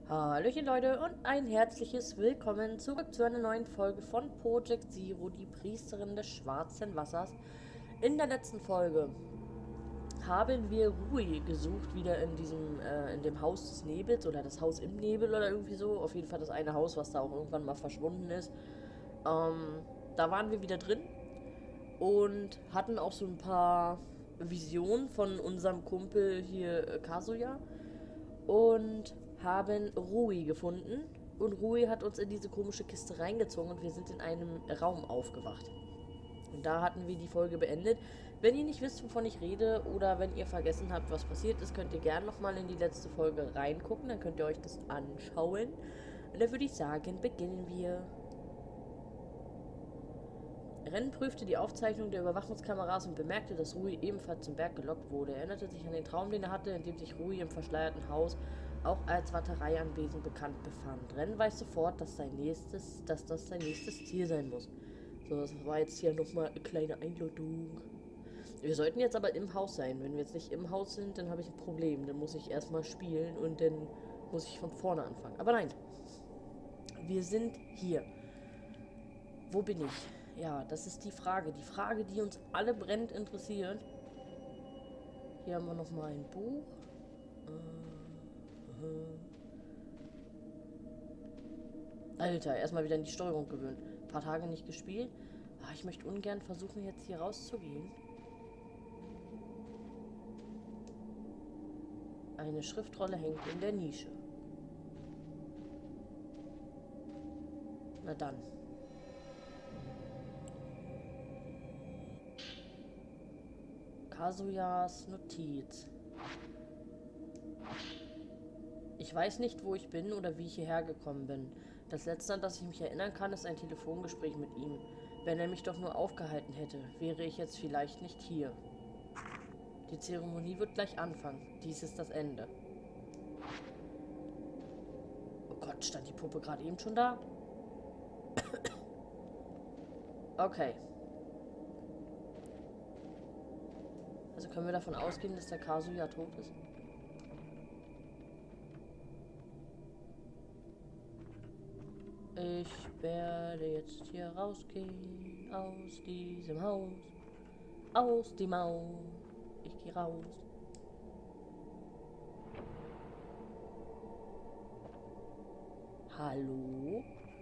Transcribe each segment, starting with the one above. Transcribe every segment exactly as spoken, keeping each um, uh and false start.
Hallöchen Leute und ein herzliches Willkommen zurück zu einer neuen Folge von Project Zero, die Priesterin des schwarzen Wassers. In der letzten Folge haben wir Rui gesucht, wieder in diesem, äh, in dem Haus des Nebels oder das Haus im Nebel oder irgendwie so. Auf jeden Fall das eine Haus, was da auch irgendwann mal verschwunden ist. Ähm, da waren wir wieder drin und hatten auch so ein paar Visionen von unserem Kumpel hier, äh, Kazuya. Und haben Rui gefunden. Und Rui hat uns in diese komische Kiste reingezogen und wir sind in einem Raum aufgewacht. Und da hatten wir die Folge beendet. Wenn ihr nicht wisst, wovon ich rede oder wenn ihr vergessen habt, was passiert ist, könnt ihr gerne nochmal in die letzte Folge reingucken. Dann könnt ihr euch das anschauen. Und dann würde ich sagen, beginnen wir. Ren prüfte die Aufzeichnung der Überwachungskameras und bemerkte, dass Rui ebenfalls zum Berg gelockt wurde. Er erinnerte sich an den Traum, den er hatte, in dem sich Rui im verschleierten Haus auch als Wartereianwesen bekannt befand. Ren weiß sofort, dass, sein nächstes, dass das sein nächstes Ziel sein muss. So, das war jetzt hier nochmal eine kleine Einladung. Wir sollten jetzt aber im Haus sein. Wenn wir jetzt nicht im Haus sind, dann habe ich ein Problem. Dann muss ich erstmal spielen und dann muss ich von vorne anfangen. Aber nein, wir sind hier. Wo bin ich? Ja, das ist die Frage. Die Frage, die uns alle brennend interessiert. Hier haben wir nochmal ein Buch. Alter, erstmal wieder in die Steuerung gewöhnen. Ein paar Tage nicht gespielt. Ah, ich möchte ungern versuchen, jetzt hier rauszugehen. Eine Schriftrolle hängt in der Nische. Na dann. Kazuyas Notiz. Ich weiß nicht, wo ich bin oder wie ich hierher gekommen bin. Das Letzte, an das ich mich erinnern kann, ist ein Telefongespräch mit ihm. Wenn er mich doch nur aufgehalten hätte, wäre ich jetzt vielleicht nicht hier. Die Zeremonie wird gleich anfangen. Dies ist das Ende. Oh Gott, stand die Puppe gerade eben schon da? Okay. Also können wir davon ausgehen, dass der Kazuya tot ist? Ich werde jetzt hier rausgehen aus diesem Haus. Aus die Maus. Ich gehe raus. Hallo?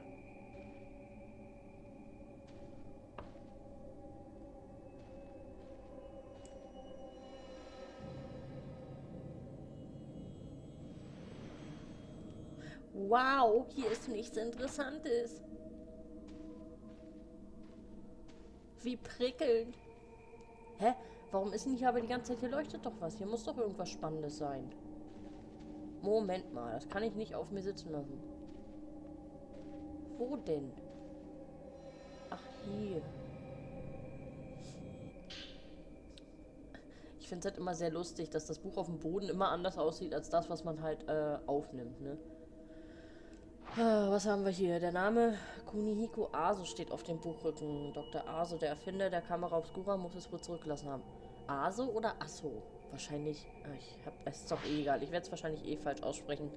Wow, hier ist nichts Interessantes. Wie prickelnd. Hä? Warum ist denn hier aber die ganze Zeit, hier leuchtet doch was? Hier muss doch irgendwas Spannendes sein. Moment mal, das kann ich nicht auf mir sitzen lassen. Wo denn? Ach, hier. Ich finde es halt immer sehr lustig, dass das Buch auf dem Boden immer anders aussieht, als das, was man halt äh, aufnimmt, ne? Ah, was haben wir hier? Der Name Kunihiko Aso steht auf dem Buchrücken. Doktor Aso, der Erfinder der Kamera Obscura, muss es wohl zurückgelassen haben. Aso oder Asso? Wahrscheinlich. Ich hab, es ist doch eh egal. Ich werde es wahrscheinlich eh falsch aussprechen.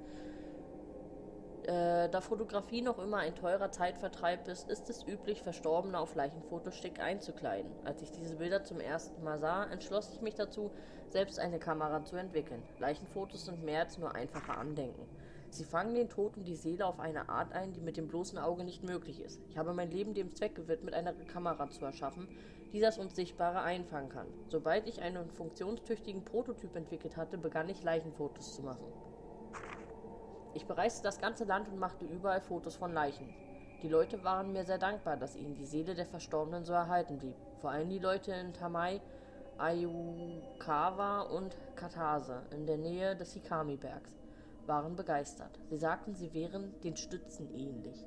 Äh, da Fotografie noch immer ein teurer Zeitvertreib ist, ist es üblich, Verstorbene auf Leichenfotos schick einzukleiden. Als ich diese Bilder zum ersten Mal sah, entschloss ich mich dazu, selbst eine Kamera zu entwickeln. Leichenfotos sind mehr als nur einfache Andenken. Sie fangen den Toten die Seele auf eine Art ein, die mit dem bloßen Auge nicht möglich ist. Ich habe mein Leben dem Zweck gewidmet, eine Kamera zu erschaffen, die das Unsichtbare einfangen kann. Sobald ich einen funktionstüchtigen Prototyp entwickelt hatte, begann ich Leichenfotos zu machen. Ich bereiste das ganze Land und machte überall Fotos von Leichen. Die Leute waren mir sehr dankbar, dass ihnen die Seele der Verstorbenen so erhalten blieb. Vor allem die Leute in Tamai, Ayukawa und Katase, in der Nähe des Hikami-Bergs, waren begeistert. Sie sagten, sie wären den Stützen ähnlich.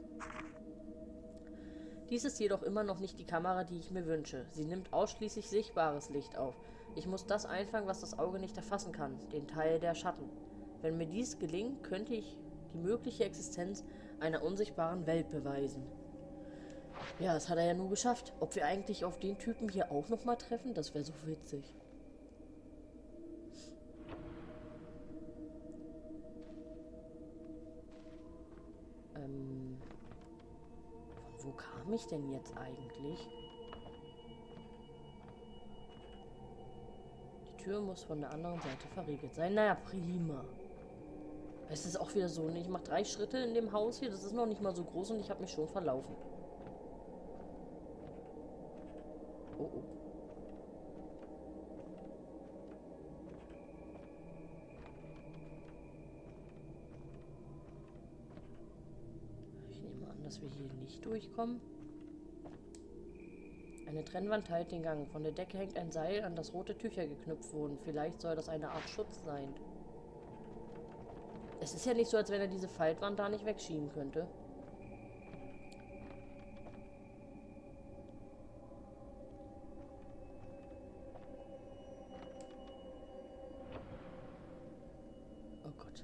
Dies ist jedoch immer noch nicht die Kamera, die ich mir wünsche. Sie nimmt ausschließlich sichtbares Licht auf. Ich muss das einfangen, was das Auge nicht erfassen kann, den Teil der Schatten. Wenn mir dies gelingt, könnte ich die mögliche Existenz einer unsichtbaren Welt beweisen. Ja, das hat er ja nur geschafft. Ob wir eigentlich auf den Typen hier auch nochmal treffen, das wäre so witzig. Wo kam ich denn jetzt eigentlich? Die Tür muss von der anderen Seite verriegelt sein. Naja, prima. Es ist auch wieder so, ne? Ich mache drei Schritte in dem Haus hier. Das ist noch nicht mal so groß und ich habe mich schon verlaufen. Oh, oh. Ich nehme an, dass wir hier nicht durchkommen. Eine Trennwand teilt den Gang. Von der Decke hängt ein Seil, an das rote Tücher geknüpft wurden. Vielleicht soll das eine Art Schutz sein. Es ist ja nicht so, als wenn er diese Faltwand da nicht wegschieben könnte. Oh Gott.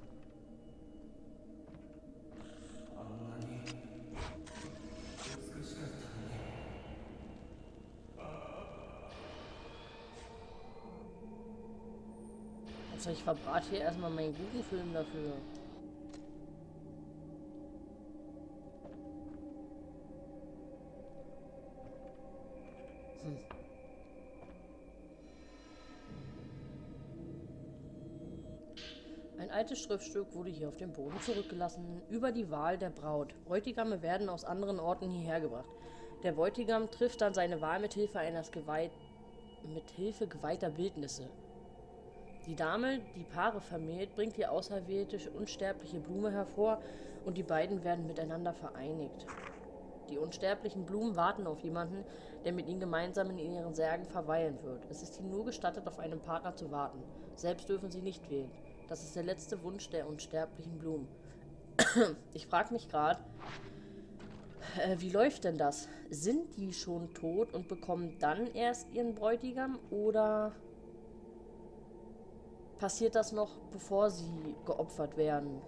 Also ich verbrate hier erstmal meinen guten Film dafür. Hm. Ein altes Schriftstück wurde hier auf dem Boden zurückgelassen, über die Wahl der Braut. Bräutigame werden aus anderen Orten hierher gebracht. Der Bräutigam trifft dann seine Wahl mit Hilfe eines geweiht, mit Hilfe geweihter Bildnisse. Die Dame, die Paare vermählt, bringt die auserwählte unsterbliche Blume hervor und die beiden werden miteinander vereinigt. Die unsterblichen Blumen warten auf jemanden, der mit ihnen gemeinsam in ihren Särgen verweilen wird. Es ist ihnen nur gestattet, auf einen Partner zu warten. Selbst dürfen sie nicht wählen. Das ist der letzte Wunsch der unsterblichen Blumen. Ich frage mich gerade, äh, wie läuft denn das? Sind die schon tot und bekommen dann erst ihren Bräutigam oder passiert das noch, bevor sie geopfert werden?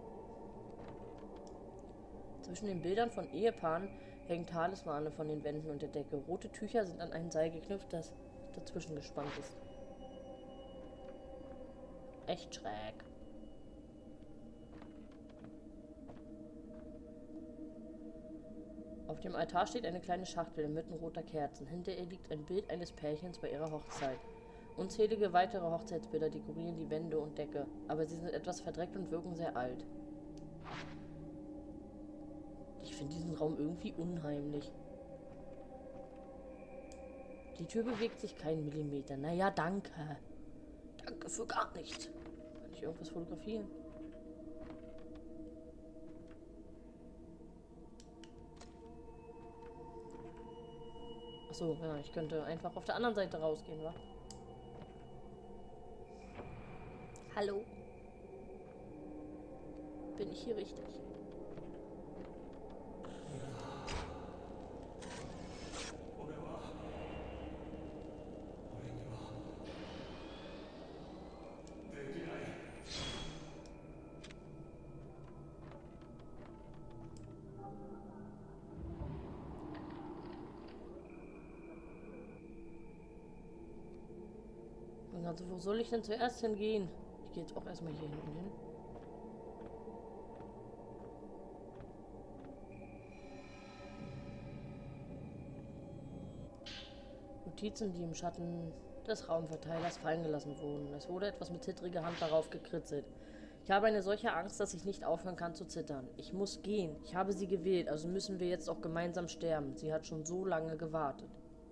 Zwischen den Bildern von Ehepaaren hängen Talismane von den Wänden und der Decke. Rote Tücher sind an ein Seil geknüpft, das dazwischen gespannt ist. Echt schräg. Auf dem Altar steht eine kleine Schachtel inmitten roter Kerzen. Hinter ihr liegt ein Bild eines Pärchens bei ihrer Hochzeit. Unzählige weitere Hochzeitsbilder dekorieren die Wände und Decke, aber sie sind etwas verdreckt und wirken sehr alt. Ich finde diesen Raum irgendwie unheimlich. Die Tür bewegt sich keinen Millimeter. Naja, danke. Danke für gar nichts. Kann ich irgendwas fotografieren? Achso, ja, ich könnte einfach auf der anderen Seite rausgehen, wa? Hallo? Bin ich hier richtig? Also wo soll ich denn zuerst hingehen? Ich gehe jetzt auch erstmal hier hinten hin. Notizen, die im Schatten des Raumverteilers fallen gelassen wurden. Es wurde etwas mit zittriger Hand darauf gekritzelt. Ich habe eine solche Angst, dass ich nicht aufhören kann zu zittern. Ich muss gehen. Ich habe sie gewählt, also müssen wir jetzt auch gemeinsam sterben. Sie hat schon so lange gewartet.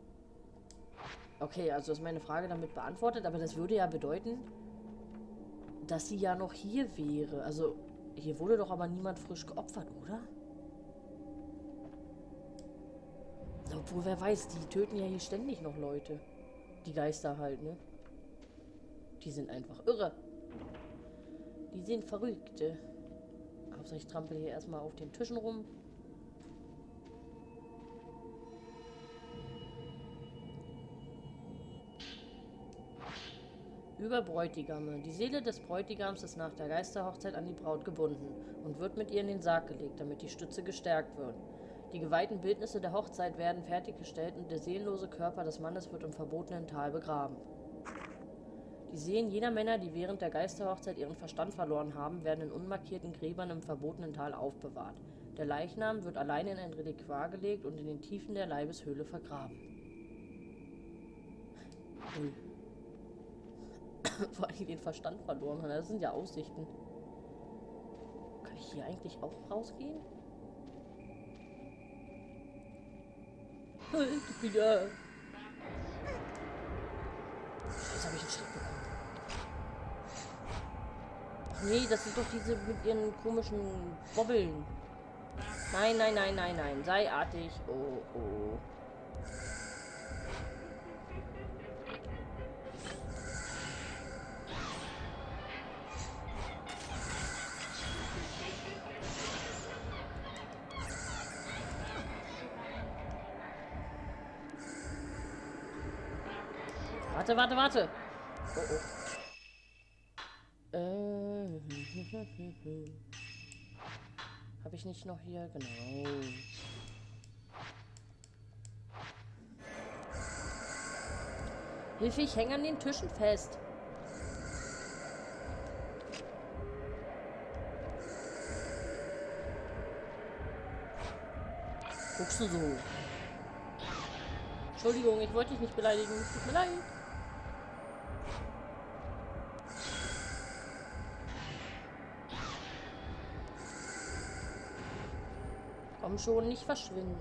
Okay, also ist meine Frage damit beantwortet, aber das würde ja bedeuten, dass sie ja noch hier wäre. Also, hier wurde doch aber niemand frisch geopfert, oder? Obwohl, wer weiß, die töten ja hier ständig noch Leute. Die Geister halt, ne? Die sind einfach irre. Die sind Verrückte. Hauptsache ich trampel hier erstmal auf den Tischen rum. Über Bräutigame. Die Seele des Bräutigams ist nach der Geisterhochzeit an die Braut gebunden und wird mit ihr in den Sarg gelegt, damit die Stütze gestärkt wird. Die geweihten Bildnisse der Hochzeit werden fertiggestellt und der seelenlose Körper des Mannes wird im verbotenen Tal begraben. Die Seelen jener Männer, die während der Geisterhochzeit ihren Verstand verloren haben, werden in unmarkierten Gräbern im verbotenen Tal aufbewahrt. Der Leichnam wird alleine in ein Reliquar gelegt und in den Tiefen der Leibeshöhle vergraben. Ui. Vor allem den Verstand verloren hat. Das sind ja Aussichten. Kann ich hier eigentlich auch rausgehen? Halt wieder! Jetzt habe ich einen Schreck bekommen. Ach nee, das sind doch diese mit ihren komischen Bobbeln. Nein, nein, nein, nein, nein. Sei artig. Oh, oh. Warte, warte, warte. Oh, oh. Äh, habe ich nicht noch hier? Genau. Hilfe, ich hänge an den Tischen fest. Guckst du so? Entschuldigung, ich wollte dich nicht beleidigen. Tut mir leid. Komm schon, nicht verschwinden.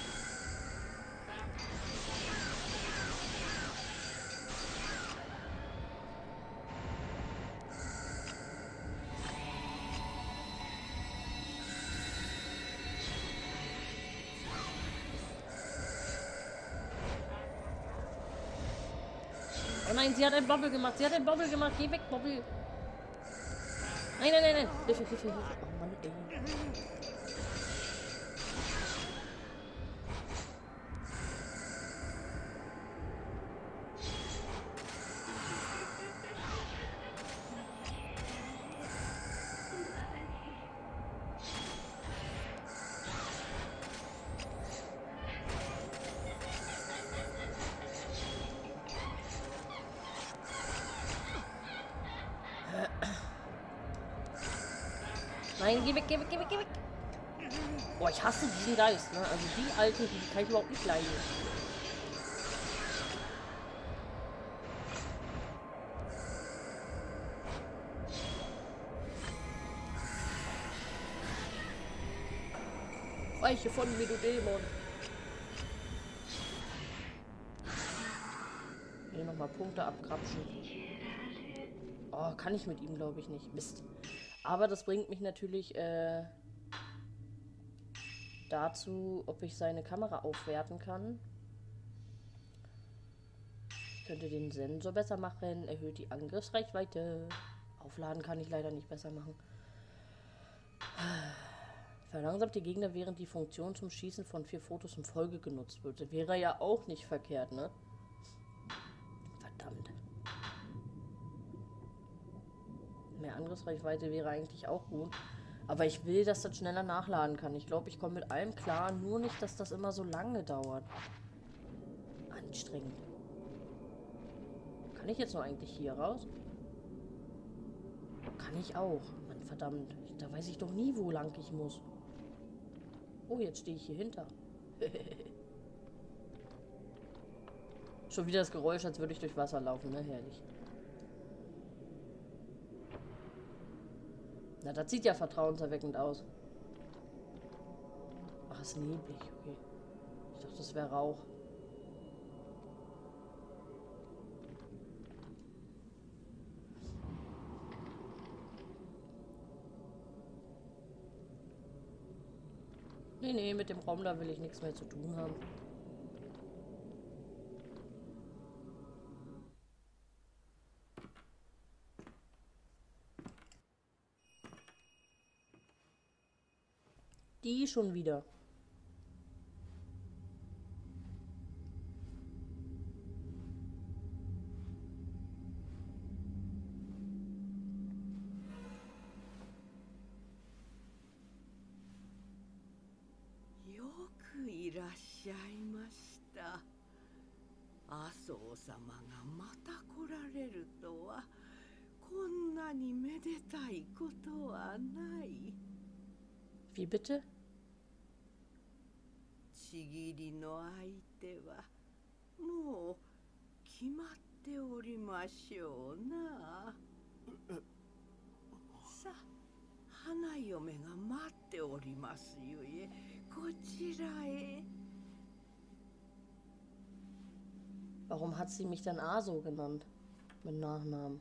Oh nein, sie hat einen Bobble gemacht. Sie hat einen Bobble gemacht. Geh weg, Bobble. Nein, nein, nein, nein. Hilfe, Hilfe, Hilfe. Oh Mann, ey. Nein, geh weg, geh weg, geh weg, geh weg. Boah, ich hasse diesen Geist, ne? Also die alten, die kann ich überhaupt nicht leiden. Weiche von mir, du Dämon. Hier nochmal Punkte abkrapschen. Oh, kann ich mit ihm, glaube ich, nicht. Mist. Aber das bringt mich natürlich äh, dazu, ob ich seine Kamera aufwerten kann. Ich könnte den Sensor besser machen, erhöht die Angriffsreichweite. Aufladen kann ich leider nicht besser machen. Verlangsamt die Gegner, während die Funktion zum Schießen von vier Fotos in Folge genutzt wird. Wäre ja auch nicht verkehrt, ne? Verdammt. Mehr Angriffsreichweite wäre eigentlich auch gut. Aber ich will, dass das schneller nachladen kann. Ich glaube, ich komme mit allem klar. Nur nicht, dass das immer so lange dauert. Anstrengend. Kann ich jetzt noch eigentlich hier raus? Kann ich auch. Mann, verdammt. Da weiß ich doch nie, wo lang ich muss. Oh, jetzt stehe ich hier hinter. Schon wieder das Geräusch, als würde ich durch Wasser laufen, ne? Herrlich. Na, das sieht ja vertrauenserweckend aus. Ach, ist neblig, okay. Ich dachte, das wäre Rauch. Nee, nee, mit dem Raum da will ich nichts mehr zu tun haben. Die schon wieder. Yoku いらっしゃいました。麻生様がまた来られるとは、こんなにめでたいことはない。 Wie bitte? 切りの相手はもう決まっておりましょうな。さあ、花嫁が待っておりますゆえ、こちらへ。 Warum hat sie mich dann Aso genannt? Mit Nachnamen.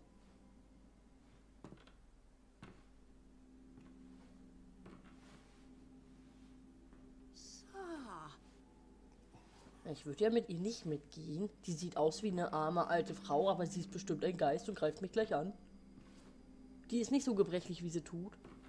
Ich würde ja mit ihr nicht mitgehen. Die sieht aus wie eine arme alte Frau, aber sie ist bestimmt ein Geist und greift mich gleich an. Die ist nicht so gebrechlich, wie sie tut.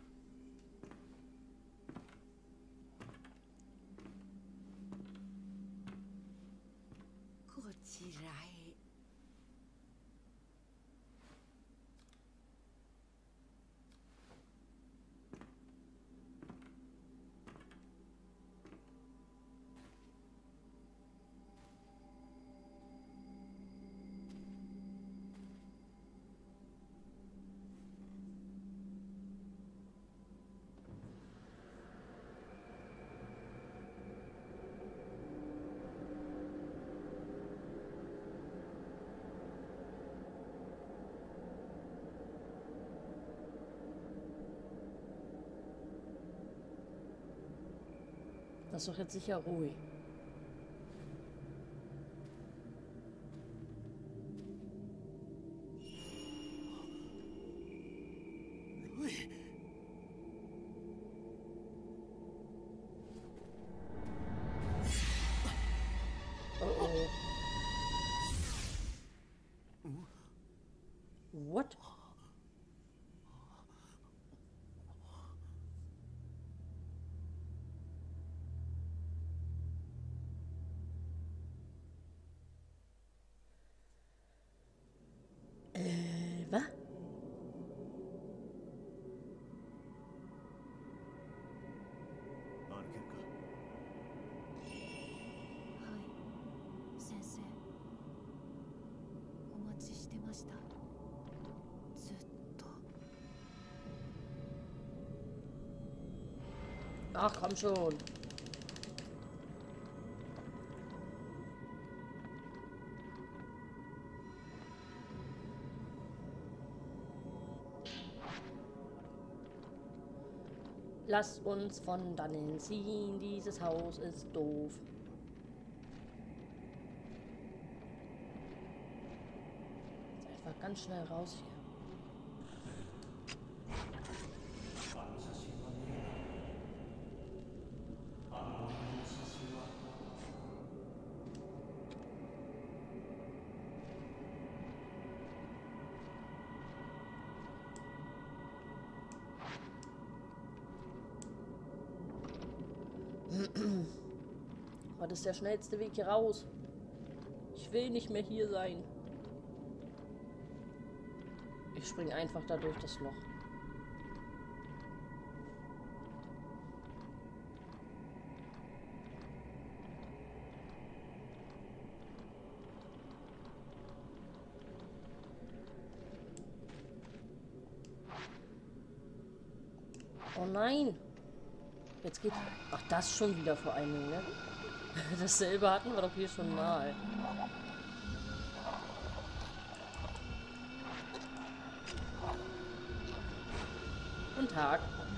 Das ist doch jetzt sicher ruhig. Oh oh. What? Äh, was? Ach, komm schon. Lasst uns von dannen ziehen, dieses Haus ist doof. Jetzt einfach ganz schnell raus hier. Was ist der schnellste Weg hier raus? Ich will nicht mehr hier sein. Ich springe einfach da durch das Loch. Oh nein! Jetzt geht... Ach, das schon wieder vor allen Dingen, ne? Dasselbe hatten wir doch hier schon mal. Guten Tag.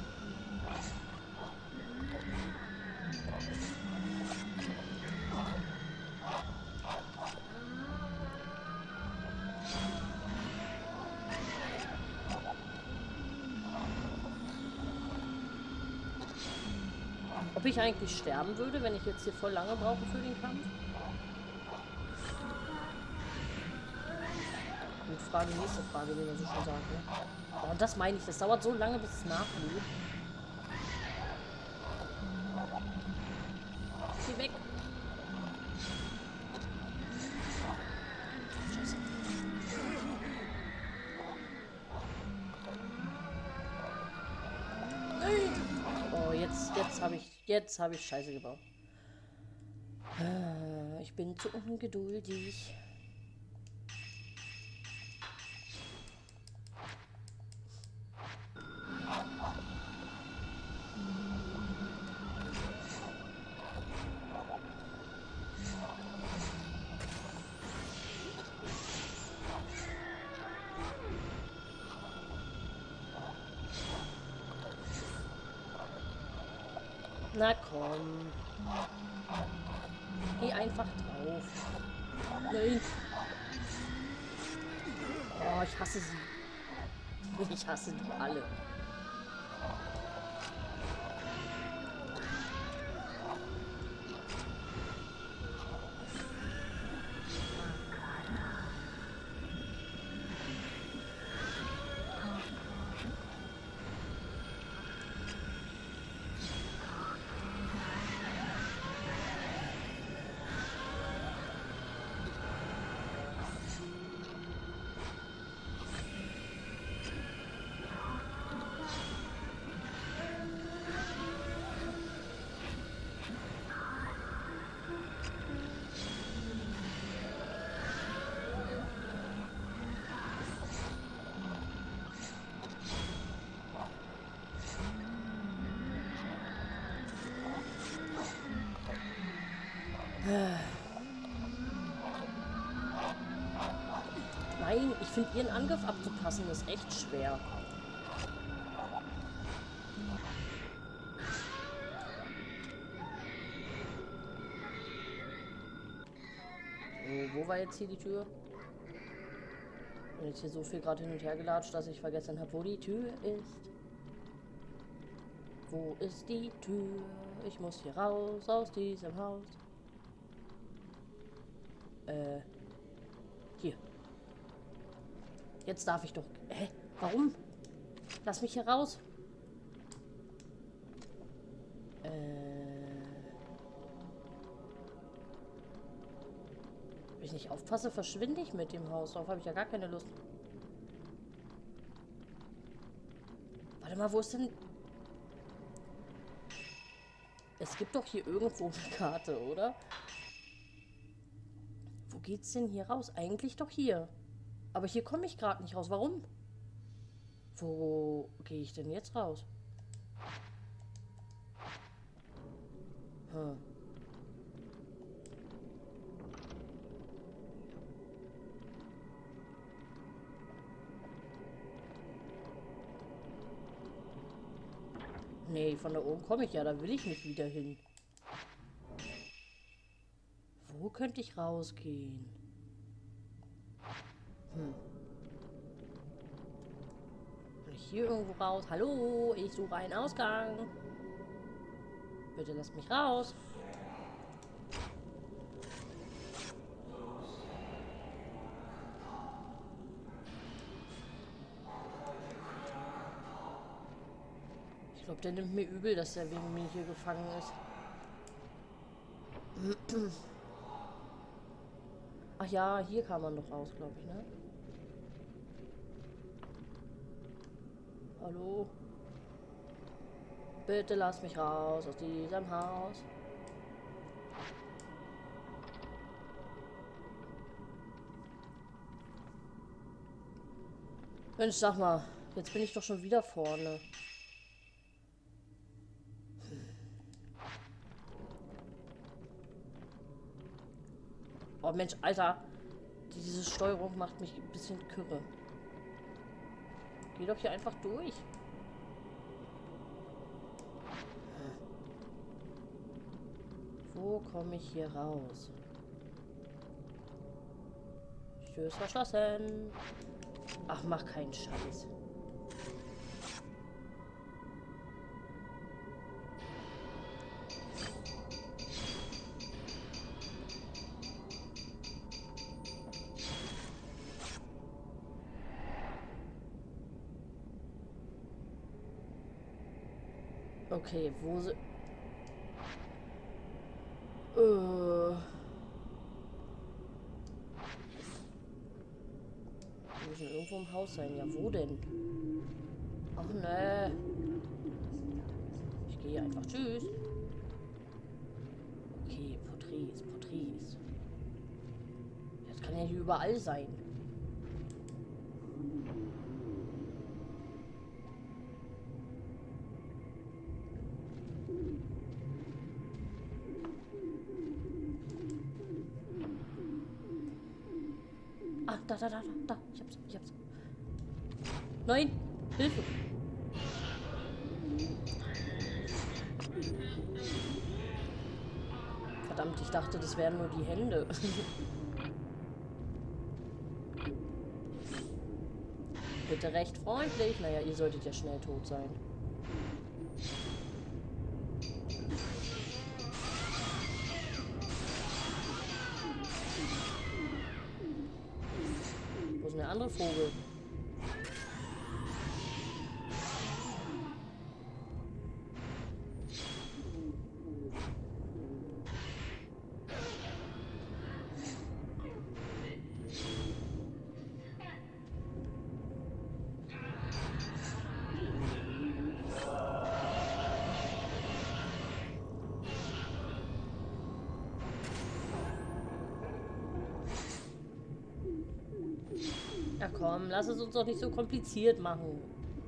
Ob ich eigentlich sterben würde, wenn ich jetzt hier voll lange brauche für den Kampf? Gut, Frage, nächste Frage, wie man so schon sagt. Ne? Oh, und das meine ich, das dauert so lange, bis es nachlädt. Geh weg. Scheiße. Oh, jetzt, jetzt habe ich, jetzt habe ich Scheiße gebaut. Ich bin zu ungeduldig. Na komm. Geh einfach drauf. Nein. Oh, ich hasse sie. Ich hasse die alle. Nein, ich finde ihren Angriff abzupassen ist echt schwer. So, wo war jetzt hier die Tür? Ich bin jetzt hier so viel gerade hin und her gelatscht, dass ich vergessen habe, wo die Tür ist. Wo ist die Tür? Ich muss hier raus aus diesem Haus. Äh. Hier. Jetzt darf ich doch... Hä? Warum? Lass mich hier raus. Äh... Wenn ich nicht aufpasse, verschwinde ich mit dem Haus. Darauf habe ich ja gar keine Lust. Warte mal, wo ist denn... Es gibt doch hier irgendwo eine Karte, oder? Wo geht's denn hier raus? Eigentlich doch hier. Aber hier komme ich gerade nicht raus. Warum? Wo gehe ich denn jetzt raus? Hm. Nee, von da oben komme ich ja. Da will ich nicht wieder hin. Wo könnte ich rausgehen? Hm. Kann ich hier irgendwo raus? Hallo, ich suche einen Ausgang. Bitte lasst mich raus. Ich glaube, der nimmt mir übel, dass er wegen mir hier gefangen ist. Ach ja, hier kann man doch raus, glaube ich, ne? Hallo? Bitte lass mich raus aus diesem Haus. Mensch, sag mal, jetzt bin ich doch schon wieder vorne. Oh Mensch, Alter, diese Steuerung macht mich ein bisschen kirre. Geh doch hier einfach durch. Wo komme ich hier raus? Tür ist verschlossen. Ach, mach keinen Scheiß. Okay, wo sie... Äh... Die müssen irgendwo im Haus sein. Ja, wo denn? Ach, ne. Ich gehe einfach. Tschüss. Okay, Porträts, Porträts. Das kann ja hier überall sein. Ah, da, da, da, da. Ich hab's, ich hab's. Nein! Hilfe! Verdammt, ich dachte, das wären nur die Hände. Bitte recht freundlich. Naja, ihr solltet ja schnell tot sein. Wo ist denn der andere Vogel? Ja komm, lass es uns doch nicht so kompliziert machen.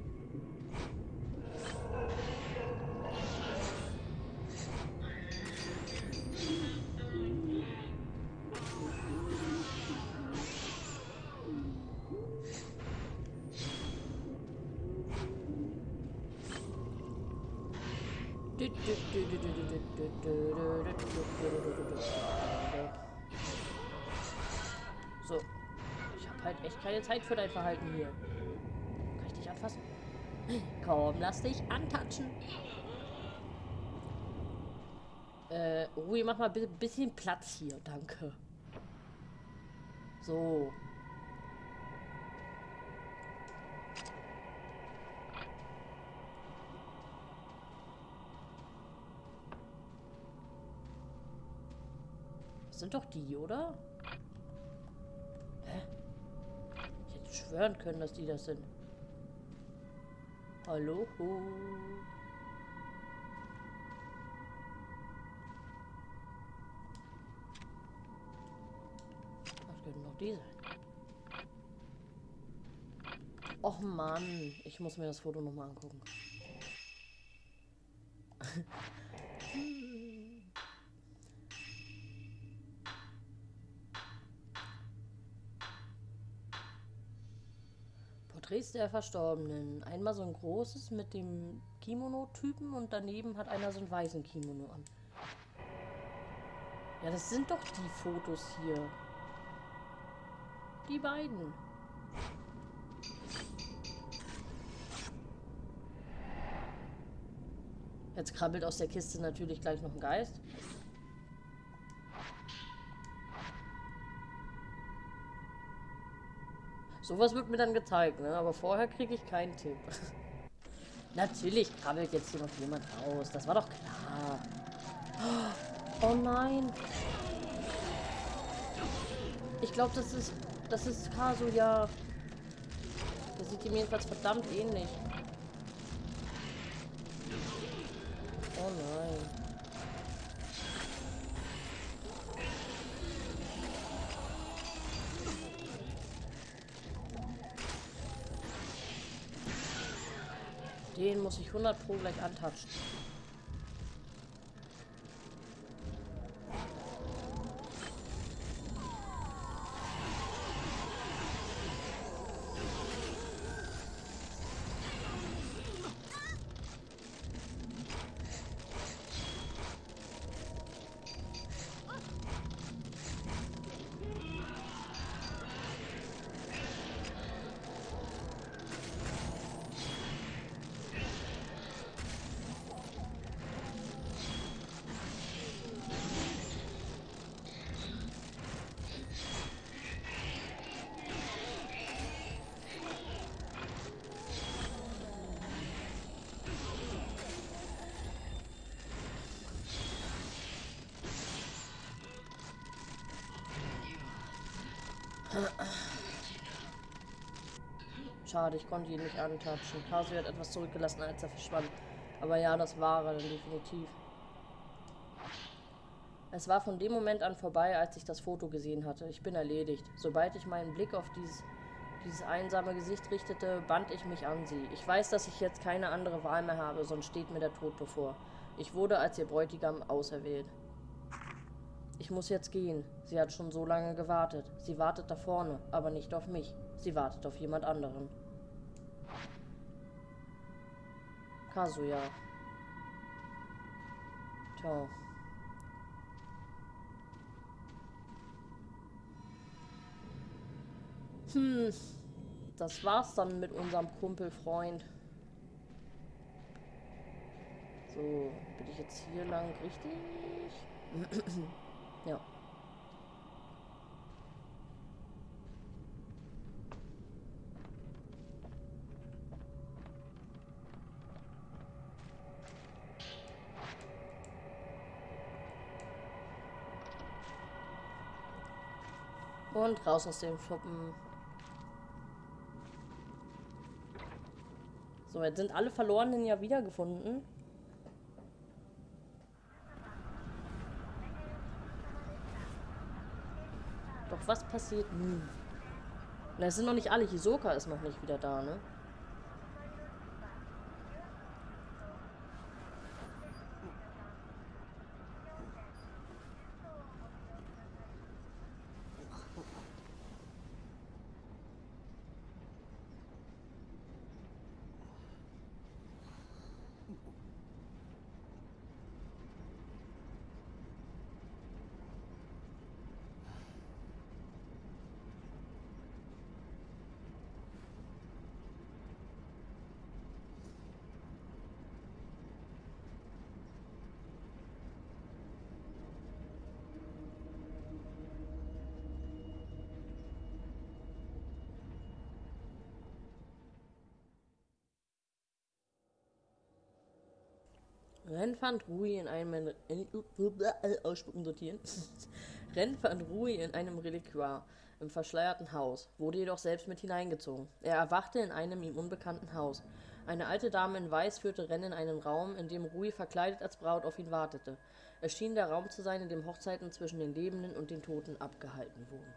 So. Ich habe halt echt keine Zeit für dein Verhalten hier. Kann ich dich anfassen? Komm, lass dich antatschen. Äh, Ruhi, mach mal ein bisschen Platz hier. Danke. So. Das sind doch die, oder? Hä? Ich hätte schwören können, dass die das sind. Hallo? Das könnten noch die sein. Och Mann, ich muss mir das Foto nochmal angucken. Porträts der Verstorbenen. Einmal so ein großes mit dem Kimono-Typen und daneben hat einer so einen weißen Kimono an. Ja, das sind doch die Fotos hier. Die beiden. Jetzt krabbelt aus der Kiste natürlich gleich noch ein Geist. Sowas wird mir dann gezeigt, ne? Aber vorher kriege ich keinen Tipp. Natürlich krabbelt jetzt hier noch jemand raus. Das war doch klar. Oh nein. Ich glaube, das ist... Das ist Kazuya. Der sieht ihm jedenfalls verdammt ähnlich. Oh nein. Den muss ich hundert Pro gleich antatschen. Schade, ich konnte ihn nicht antatschen. Kazuya hat etwas zurückgelassen, als er verschwand. Aber ja, das war er dann definitiv. Es war von dem Moment an vorbei, als ich das Foto gesehen hatte. Ich bin erledigt. Sobald ich meinen Blick auf dieses, dieses einsame Gesicht richtete, band ich mich an sie. Ich weiß, dass ich jetzt keine andere Wahl mehr habe, sonst steht mir der Tod bevor. Ich wurde als ihr Bräutigam auserwählt. Ich muss jetzt gehen. Sie hat schon so lange gewartet. Sie wartet da vorne, aber nicht auf mich. Sie wartet auf jemand anderen. Kazuya. Tja. Hm, das war's dann mit unserem Kumpelfreund. So, bin ich jetzt hier lang richtig? Ja. Und raus aus dem Schuppen. So, jetzt sind alle Verlorenen ja wiedergefunden. Doch was passiert nun? Na, es sind noch nicht alle. Hisoka ist noch nicht wieder da, ne? Ren fand Rui in einem in, ausspucken sortieren. Ren fand Rui in einem Reliquar im verschleierten Haus, wurde jedoch selbst mit hineingezogen. Er erwachte in einem ihm unbekannten Haus. Eine alte Dame in Weiß führte Ren in einen Raum, in dem Rui verkleidet als Braut auf ihn wartete. Es schien der Raum zu sein, in dem Hochzeiten zwischen den Lebenden und den Toten abgehalten wurden.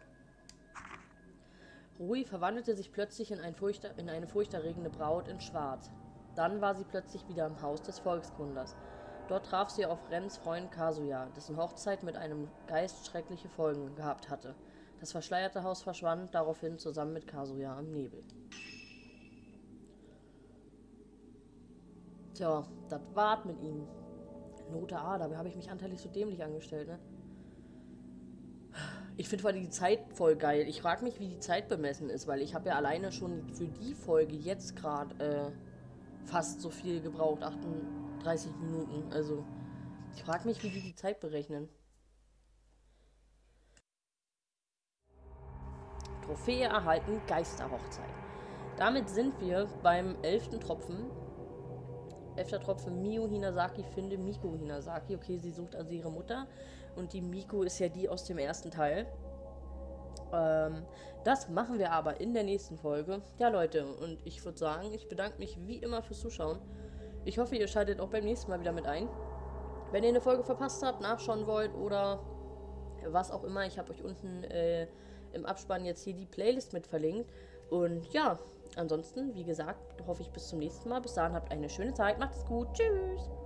Rui verwandelte sich plötzlich in, ein furchter, in eine furchterregende Braut in Schwarz. Dann war sie plötzlich wieder im Haus des Volkskunders. Dort traf sie auf Rens Freund Kazuya, dessen Hochzeit mit einem Geist schreckliche Folgen gehabt hatte. Das verschleierte Haus verschwand daraufhin zusammen mit Kazuya im Nebel. Tja, das war's mit ihm. Note A, dabei habe ich mich anteilig so dämlich angestellt, ne? Ich finde vor allem die Zeit voll geil. Ich frage mich, wie die Zeit bemessen ist, weil ich habe ja alleine schon für die Folge jetzt gerade äh, fast so viel gebraucht, achtunddreißig Minuten. Also, ich frage mich, wie die die Zeit berechnen. Trophäe erhalten, Geisterhochzeit. Damit sind wir beim elften Tropfen. Elfter Tropfen, Miu Hinasaki finde Miko Hinasaki. Okay, sie sucht also ihre Mutter. Und die Miko ist ja die aus dem ersten Teil. Ähm, das machen wir aber in der nächsten Folge. Ja, Leute, und ich würde sagen, ich bedanke mich wie immer fürs Zuschauen. Ich hoffe, ihr schaltet auch beim nächsten Mal wieder mit ein. Wenn ihr eine Folge verpasst habt, nachschauen wollt oder was auch immer, ich habe euch unten äh, im Abspann jetzt hier die Playlist mit verlinkt. Und ja, ansonsten, wie gesagt, hoffe ich bis zum nächsten Mal. Bis dahin habt eine schöne Zeit. Macht's gut. Tschüss.